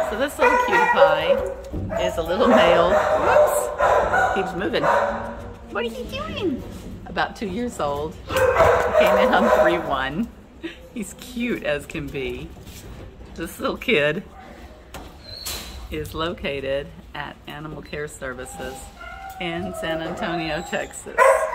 So this little cutie pie is a little male. Whoops! Keeps moving. What are you doing? About 2 years old. He came in on 3-1. He's cute as can be. This little kid is located at Animal Care Services in San Antonio, Texas.